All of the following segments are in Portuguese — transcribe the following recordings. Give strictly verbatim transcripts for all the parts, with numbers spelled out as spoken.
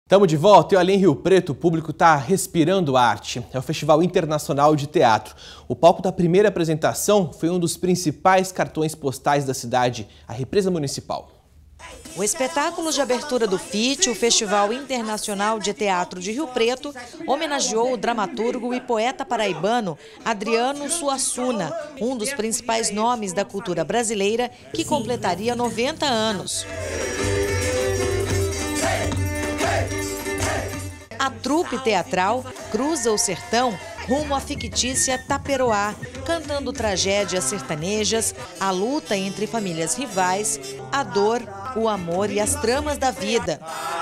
Estamos de volta e olha, em Rio Preto o público está respirando arte. É o Festival Internacional de Teatro. O palco da primeira apresentação foi um dos principais cartões postais da cidade, a Represa Municipal. O espetáculo de abertura do F I T, o Festival Internacional de Teatro de Rio Preto, homenageou o dramaturgo e poeta paraibano Adriano Suassuna, um dos principais nomes da cultura brasileira, que completaria noventa anos. A trupe teatral cruza o sertão rumo à fictícia Taperoá, cantando tragédias sertanejas, a luta entre famílias rivais, a dor, o amor e as tramas da vida.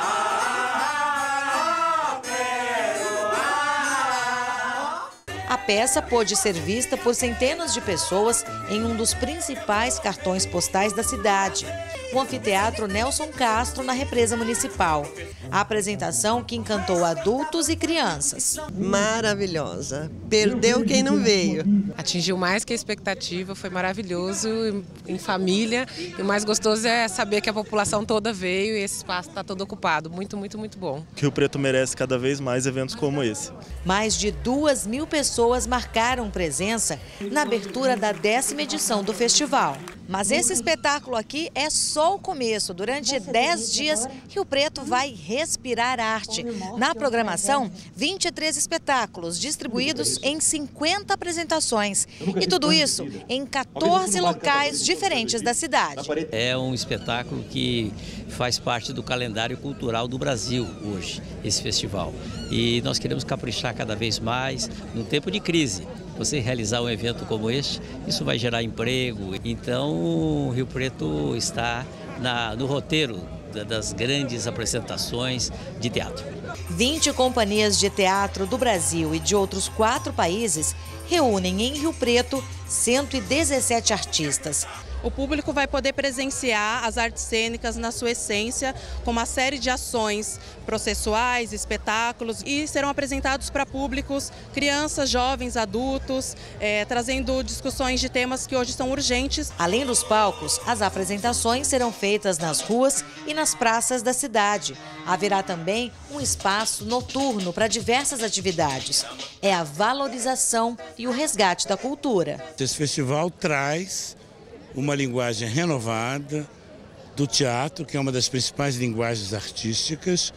A peça pôde ser vista por centenas de pessoas em um dos principais cartões postais da cidade, o Anfiteatro Nelson Castro, na Represa Municipal. A apresentação que encantou adultos e crianças. Maravilhosa. Perdeu quem não veio. Atingiu mais que a expectativa, foi maravilhoso, em família. E o mais gostoso é saber que a população toda veio e esse espaço está todo ocupado. Muito, muito, muito bom. Rio Preto merece cada vez mais eventos como esse. Mais de duas mil pessoas marcaram presença na abertura da décima edição do festival. Mas esse espetáculo aqui é só o começo. Durante dez dias, Rio Preto vai respirar arte. Na programação, vinte e três espetáculos distribuídos em cinquenta apresentações. E tudo isso em quatorze locais diferentes da cidade. É um espetáculo que faz parte do calendário cultural do Brasil hoje, esse festival. E nós queremos caprichar cada vez mais num tempo de crise. Você realizar um evento como este, isso vai gerar emprego. Então, Rio Preto está na, no roteiro das grandes apresentações de teatro. vinte companhias de teatro do Brasil e de outros quatro países reúnem em Rio Preto cento e dezessete artistas. O público vai poder presenciar as artes cênicas na sua essência, com uma série de ações processuais, espetáculos, e serão apresentados para públicos, crianças, jovens, adultos, é, trazendo discussões de temas que hoje são urgentes. Além dos palcos, as apresentações serão feitas nas ruas e nas praças da cidade. Haverá também um espaço noturno para diversas atividades. É a valorização e o resgate da cultura. Esse festival traz uma linguagem renovada do teatro, que é uma das principais linguagens artísticas,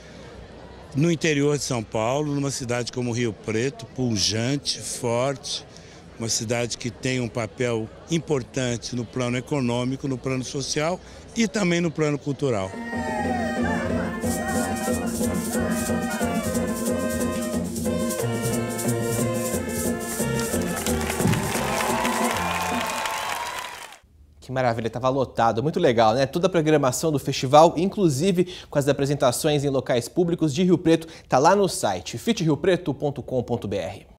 no interior de São Paulo, numa cidade como Rio Preto, pujante, forte, uma cidade que tem um papel importante no plano econômico, no plano social e também no plano cultural. Que maravilha, estava lotado, muito legal, né? Toda a programação do festival, inclusive com as apresentações em locais públicos de Rio Preto, está lá no site fit rio preto ponto com ponto br.